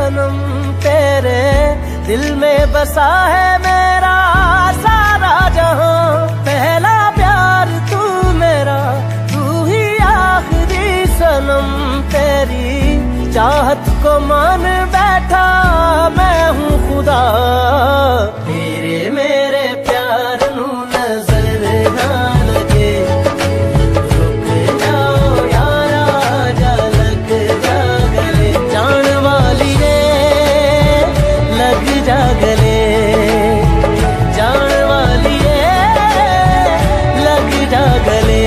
सनम तेरे दिल में बसा है मेरा सारा जहां। पहला प्यार तू मेरा, तू ही आखिरी सनम। तेरी चाहत को मान बैठा मैं हूँ खुदा। तेरे मेरे प्यार नू नजर ना लगे, रुक जाओ यारा जा लग जा गले। जान वाली रे लग जा गले, जान वाली रे लग जा गले।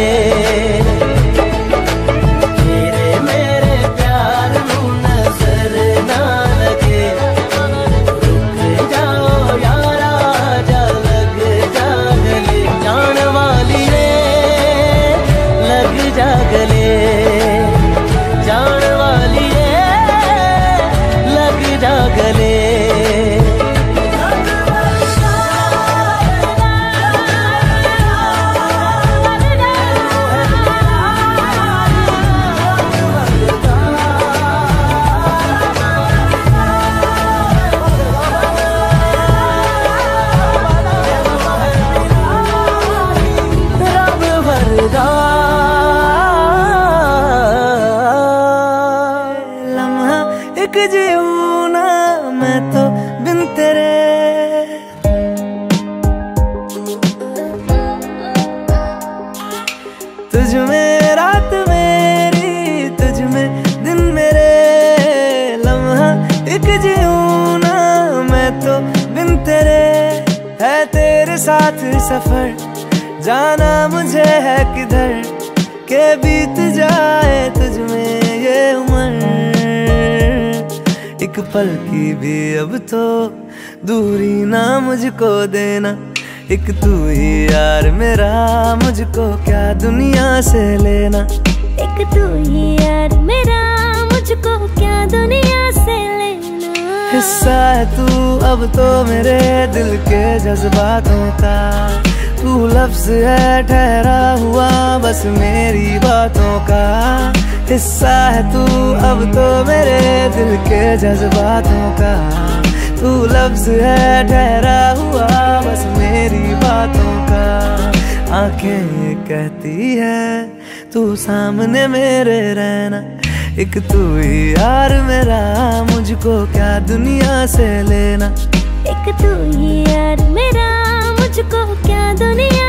एक जीऊं ना मैं तो बिन तेरे, तुझ में रात मेरी, तुझ में दिन मेरे। लम्हा एक जीऊं ना मैं तो बिन तेरे, है तेरे साथ सफर जाना मुझे है किधर के बीत जाए तुझ में ये उम्र। एक पल की भी अब तो दूरी ना मुझको देना, एक तू ही यार मेरा, मुझको क्या दुनिया से लेना। एक तू ही यार मेरा, मुझको क्या दुनिया से लेना। हिस्सा है तू अब तो मेरे दिल के जज्बातों का, तू लफ्ज है ठहरा हुआ बस मेरी बातों का। हिस्सा है तू अब तो मेरे दिल के जज्बातों का, तू लफ्ज है ठहरा हुआ बस मेरी बातों का। आंखें कहती है तू सामने मेरे रहना, एक तू ही यार मेरा, मुझको क्या दुनिया से लेना। एक तू ही यार मेरा, मुझको क्या दुनिया